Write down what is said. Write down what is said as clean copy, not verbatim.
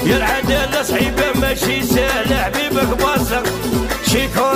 يا العدالة صعيبة ماشي سهلة حبيبك باصق شيكو